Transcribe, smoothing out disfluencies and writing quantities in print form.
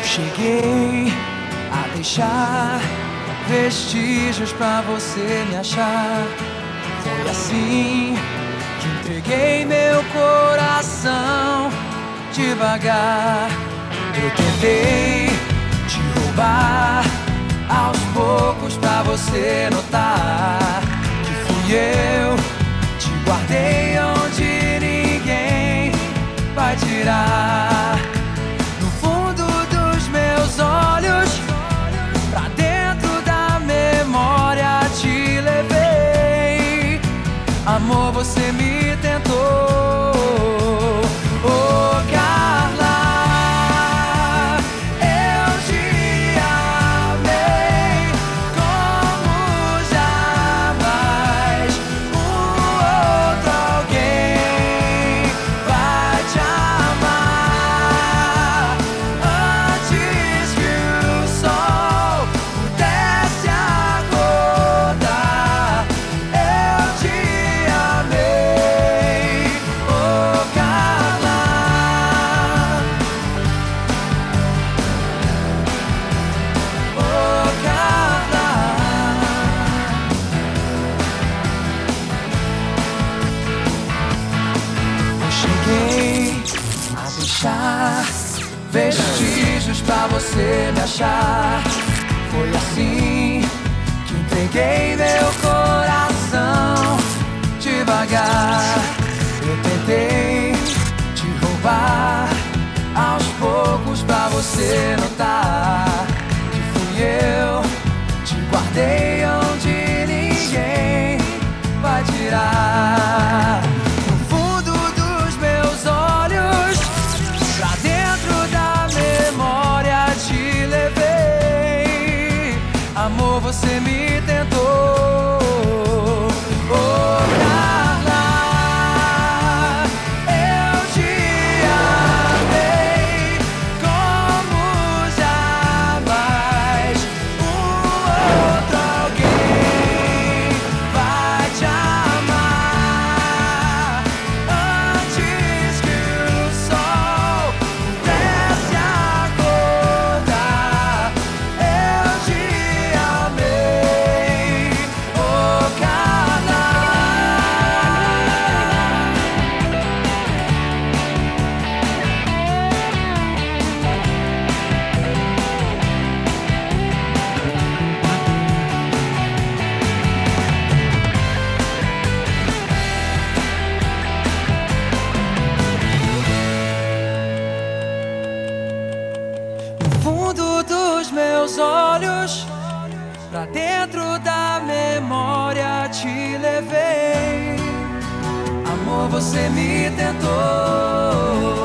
cheguei a deixar vestígios pra você me achar. Foi assim que entreguei meu coração devagar. Eu tentei te roubar aos poucos pra você notar que fui eu. Te guardei onde ninguém vai tirar. No fundo dos meus olhos, pra dentro da memória te levei. Amor, você me tentou. Oh, Carla, eu te amei como jamais outro alguém vai te amar. Antes que o sol pudesse acordar, eu te amei. Oh, Carla, oh, Carla. Eu cheguei a deixar vestígios pra você me achar. Foi assim que entreguei meu coração devagar. Eu tentei te roubar aos poucos pra você notar que fui eu. Te guardei onde ninguém vai tirar. No fundo dos meus olhos, pra dentro da memória te levei. Amor, você me tentou. Oh, Carla, eu te amei como jamais outro alguém vai te amar. Antes que o sol pudesse acordar, eu te amei. Oh, Carla. No fundo dos meus olhos, pra dentro da memória te levei. Amor, você me tentou.